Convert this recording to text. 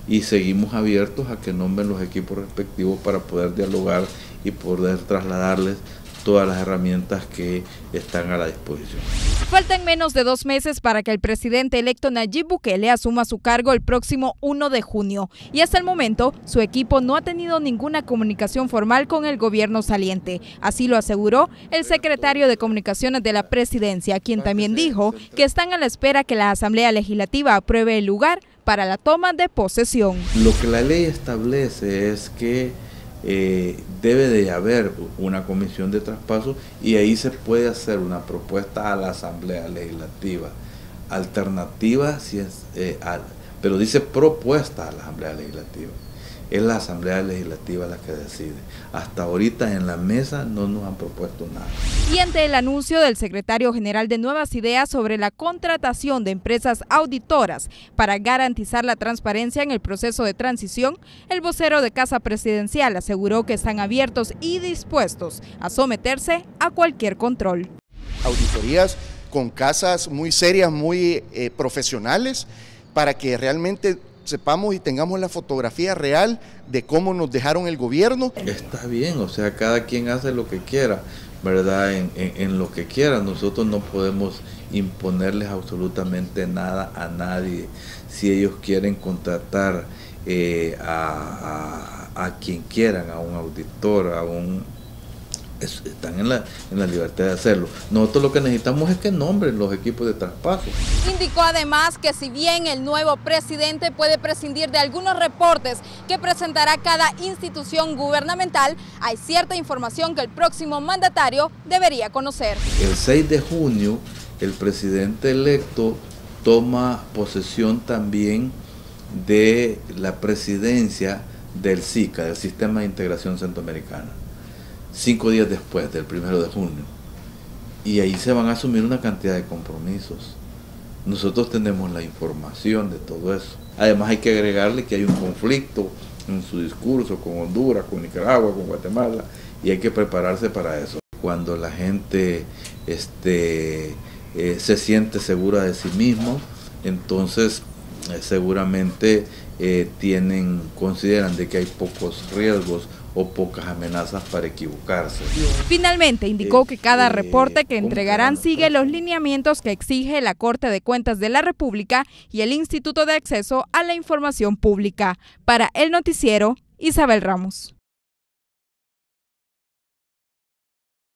y seguimos abiertos a que nombren los equipos respectivos para poder dialogar y poder trasladarles todas las herramientas que están a la disposición. Faltan menos de 2 meses para que el presidente electo Nayib Bukele asuma su cargo el próximo 1 de junio y hasta el momento su equipo no ha tenido ninguna comunicación formal con el gobierno saliente. Así lo aseguró el secretario de Comunicaciones de la Presidencia, quien también dijo que están a la espera que la Asamblea Legislativa apruebe el lugar para la toma de posesión. Lo que la ley establece es que debe de haber una comisión de traspaso y ahí se puede hacer una propuesta a la Asamblea Legislativa. Alternativa, si es, pero dice propuesta a la Asamblea Legislativa. Es la Asamblea Legislativa la que decide. Hasta ahorita en la mesa no nos han propuesto nada. Y ante el anuncio del secretario general de Nuevas Ideas sobre la contratación de empresas auditoras para garantizar la transparencia en el proceso de transición, el vocero de Casa Presidencial aseguró que están abiertos y dispuestos a someterse a cualquier control. Auditorías con casas muy serias, muy profesionales, para que realmente sepamos y tengamos la fotografía real de cómo nos dejaron el gobierno. Está bien, o sea, cada quien hace lo que quiera, ¿verdad? En lo que quiera. Nosotros no podemos imponerles absolutamente nada a nadie. Si ellos quieren contratar a quien quieran, a un auditor, están en la libertad de hacerlo. Nosotros lo que necesitamos es que nombren los equipos de traspaso. Indicó además que si bien el nuevo presidente puede prescindir de algunos reportes que presentará cada institución gubernamental, hay cierta información que el próximo mandatario debería conocer. El 6 de junio el presidente electo toma posesión también de la presidencia del SICA, del Sistema de Integración Centroamericana. 5 días después del 1 de junio, y ahí se van a asumir una cantidad de compromisos. Nosotros tenemos la información de todo eso. Además hay que agregarle que hay un conflicto en su discurso con Honduras, con Nicaragua, con Guatemala, y hay que prepararse para eso. Cuando la gente se siente segura de sí mismo, entonces seguramente consideran de que hay pocos riesgos o pocas amenazas para equivocarse. Finalmente indicó que cada reporte que entregarán sigue los lineamientos que exige la Corte de Cuentas de la República y el Instituto de Acceso a la Información Pública. Para El Noticiero, Isabel Ramos.